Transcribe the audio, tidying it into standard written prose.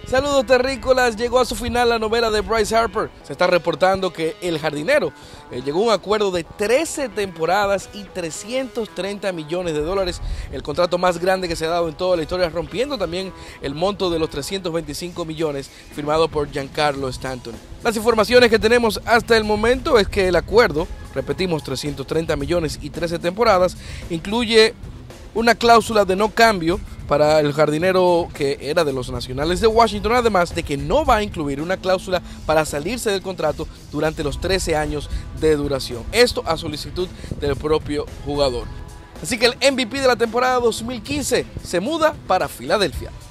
Saludos terrícolas, llegó a su final la novela de Bryce Harper. Se está reportando que El Jardinero llegó a un acuerdo de 13 temporadas y $330 millones, el contrato más grande que se ha dado en toda la historia, rompiendo también el monto de los 325 millones firmado por Giancarlo Stanton. Las informaciones que tenemos hasta el momento es que el acuerdo, repetimos, 330 millones y 13 temporadas, incluye una cláusula de no cambio para El Jardinero, que era de los Nacionales de Washington, además de que no va a incluir una cláusula para salirse del contrato durante los 13 años de duración. Esto a solicitud del propio jugador. Así que el MVP de la temporada 2015 se muda para Filadelfia.